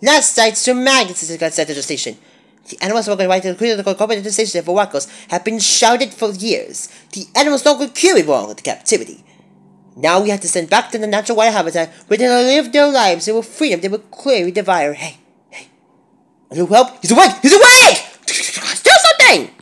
Last sight, some maggots got sent to the station. The animals were right to the critical competent station for Wackos have been shouted for years. The animals don't carry wrong with the captivity. Now we have to send back to the natural wild habitat where they will live their lives. They will freedom. They will clearly devour. Hey. A little help? He's awake! He's awake! Do something!